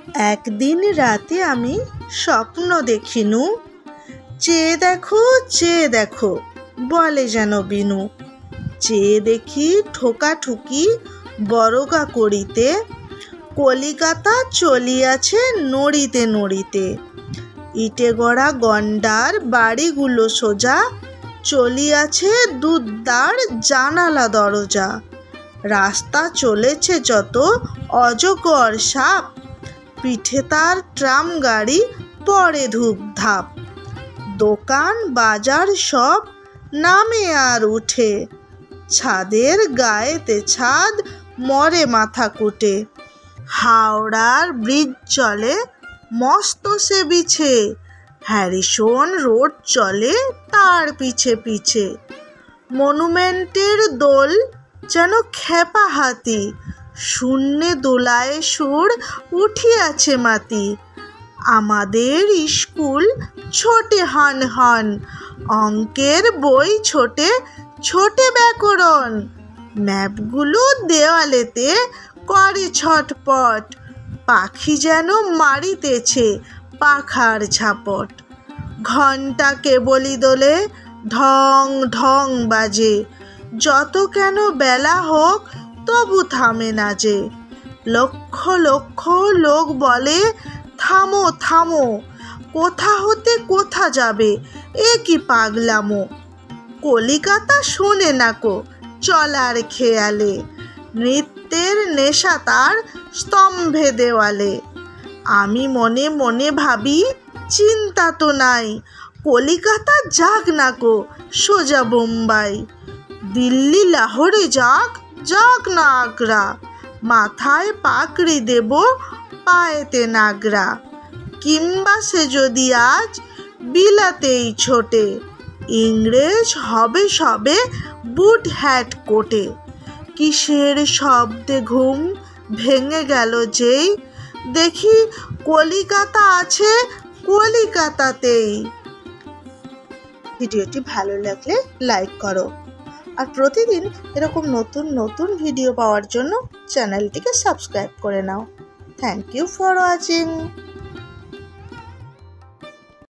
একদিন রাতে আমি স্বপ্ন দেখিনু, চেয়ে দেখো বলে যেন বিনু। চেয়ে দেখি ঠোকাঠুকি বরগা করিতে, কলিকাতা চলিয়াছে নড়িতে নড়িতে। ইটে গড়া গন্ডার বাড়িগুলো সোজা, চলিয়াছে দুধদার জানালা দরজা। রাস্তা চলেছে যত অজগর সাপ, পিঠে তার ট্রাম গাড়ি পড়ে ধূপ ধাপ। দোকান বাজার সব নামে আর উঠে, ছাদের গায়েতে ছাদ মরে মাথা কুটে। হাওড়ার ব্রিজ চলে মস্ত সে বিছে, হ্যারিসন রোড চলে তার পিছে পিছে। মনুমেন্টের দোল যেন খেপা হাতি, শূন্যে দোলায় সুর উঠিয়াছে মাতি। আমাদের স্কুল ছোটে হন হন, অঙ্কের বই ছোটে ছোটে ব্যাকরণ। ম্যাপগুলো দেওয়ালেতে করে ছটপট, পাখি যেন মারিতেছে পাখার ঝাপট। ঘণ্টা কেবলি দোলে ঢং ঢং বাজে, যত কেন বেলা হোক তবু থামে না যে। লক্ষ লক্ষ লোক বলে থামো থামো, কোথা হতে কোথা যাবে এ কি পাগলামো। কলিকাতা শোনে নাকো চলার খেয়ালে, নৃত্যের নেশা তার স্তম্ভে দেওয়ালে। আমি মনে মনে ভাবি চিন্তা তো নাই, কলিকাতা যাক নাকো সোজা বোম্বাই। দিল্লি লাহোরে যাক যাক না আগ্রা, মাথায় পাগড়ি দেব পায়েতে নাগরা। কিংবা সে যদি আজ বিলাতেই ছোটে, ইংরেজ হবে সবে বুট হ্যাট কোটে। কিসের শব্দে ঘুম ভেঙে গেল যেই, দেখি কলিকাতা আছে কলিকাতাতেই। ভিডিওটি ভালো লাগলে লাইক করো, আর প্রতিদিন এরকম নতুন নতুন ভিডিও পাওয়ার জন্য চ্যানেলটিকে সাবস্ক্রাইব করে নাও। Thank you for watching.